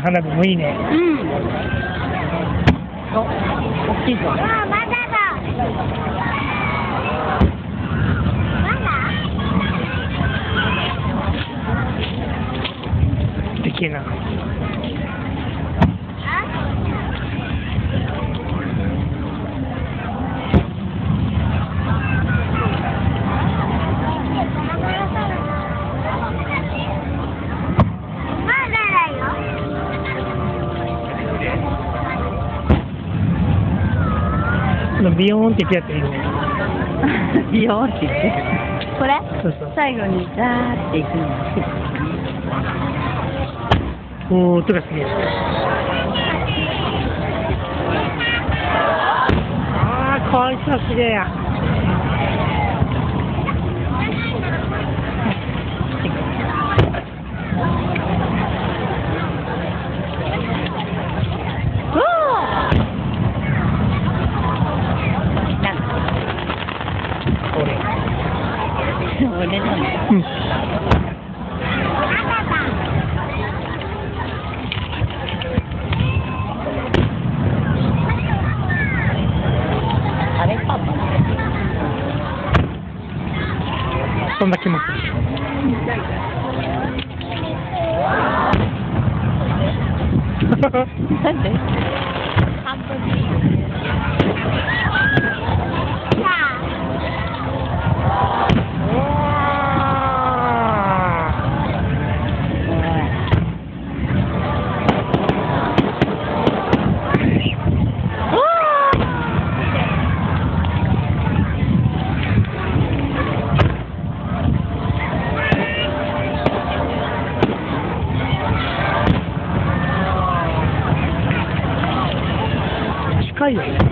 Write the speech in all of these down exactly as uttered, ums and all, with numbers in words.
花火もいいね。 うん。お、大きいぞ。あ、まだだ。まだ。 でけえな。ビヨーンっていくやついるね。 ビヨーンっていく。これ？ そうそう。 最後にザーっていくのが好きですね。 おー、音がすげえ。あー、こいつはすげえや。 俺だね。 うん。 あれパパ。 そんな気もする。 なんで？半分でいい。 近いよね。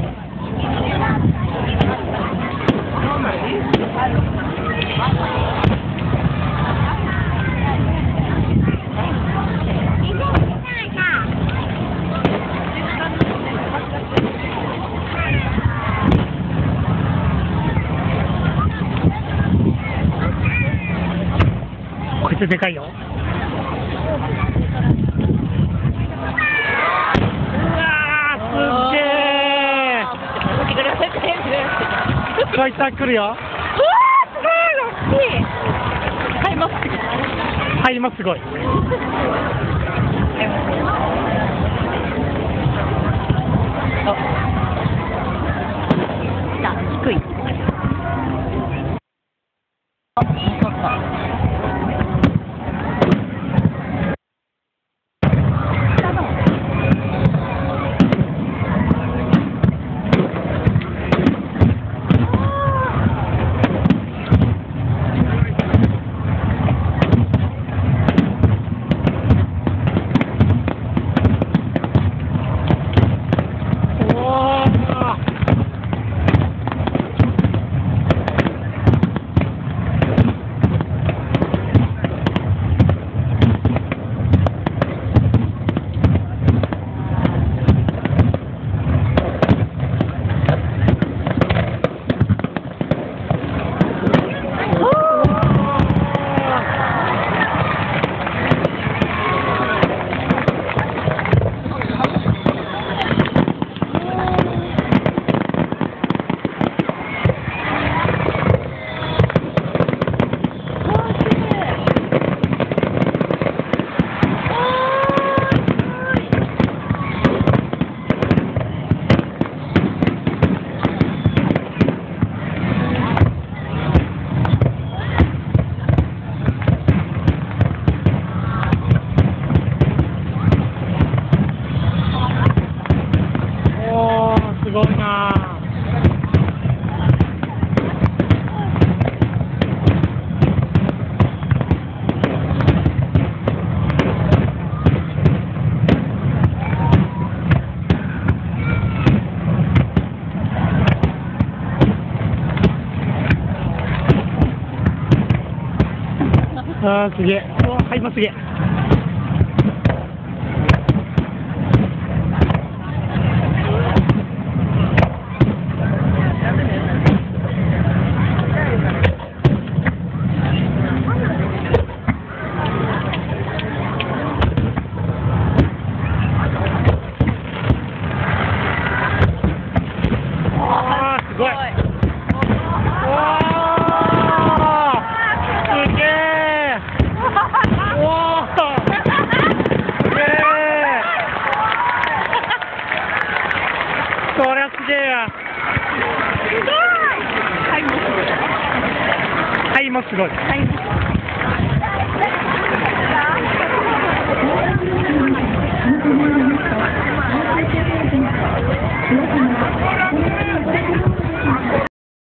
こいつでかいよ。こいつは来るよ。うわー、 すごい大きい。ハイマス。 ハイマスすごい。 あ、じゃあ低い。あ、よかった。 すごいな。あー、すげえ。うわ、はい、ますげえ。 すごい。